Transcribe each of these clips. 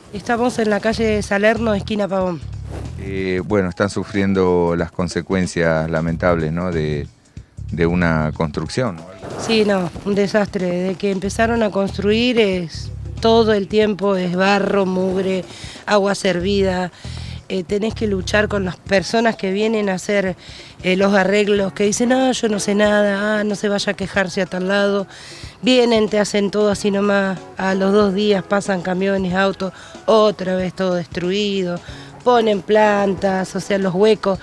Estamos en la calle Salerno, esquina Pavón. Bueno, están sufriendo las consecuencias lamentables, ¿no? de una construcción, ¿no? Sí, no, un desastre. Desde que empezaron a construir es todo el tiempo, es barro, mugre, agua servida. Tenés que luchar con las personas que vienen a hacer los arreglos, que dicen, yo no sé nada, no se vaya a quejarse a tal lado. Vienen, te hacen todo así nomás, a los 2 días pasan camiones, autos, otra vez todo destruido, ponen plantas, o sea, los huecos.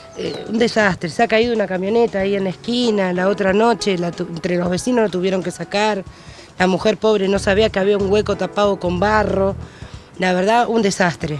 Un desastre, se ha caído una camioneta ahí en la esquina, la otra noche, entre los vecinos la tuvieron que sacar, la mujer pobre no sabía que había un hueco tapado con barro, la verdad, un desastre.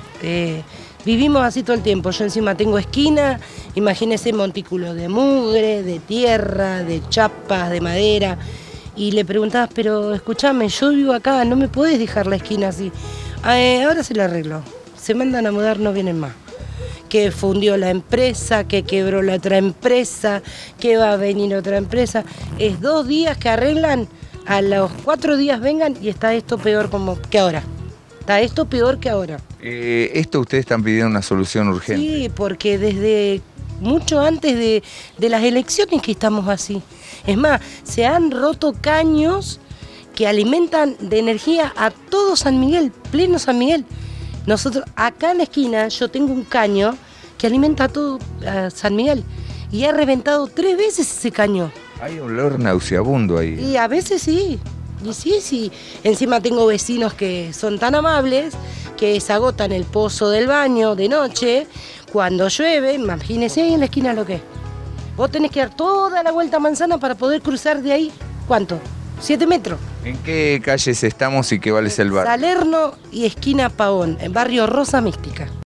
Vivimos así todo el tiempo, yo encima tengo esquina, imagínese montículo de mugre, de tierra, de chapas, de madera, y le preguntabas, pero escúchame, yo vivo acá, no me podés dejar la esquina así. Ahora se la arregló, se mandan a mudar, no vienen más. Que fundió la empresa, que quebró la otra empresa, que va a venir otra empresa. Es 2 días que arreglan, a los 4 días vengan y está esto peor que ahora. Está esto peor que ahora. Esto ustedes están pidiendo una solución urgente. Sí, porque desde mucho antes de las elecciones que estamos así. Es más, se han roto caños que alimentan de energía a todo San Miguel, pleno San Miguel. Nosotros, acá en la esquina, yo tengo un caño que alimenta a todo San Miguel y ha reventado 3 veces ese caño. Hay olor nauseabundo ahí. Y a veces sí, y sí. Encima tengo vecinos que son tan amables que se agotan el pozo del baño de noche. Cuando llueve, imagínense ahí en la esquina lo que es. Vos tenés que dar toda la vuelta a manzana para poder cruzar de ahí, ¿cuánto? 7 metros. ¿En qué calles estamos y qué vale el barrio? Salerno y esquina Pavón, en barrio Rosa Mística.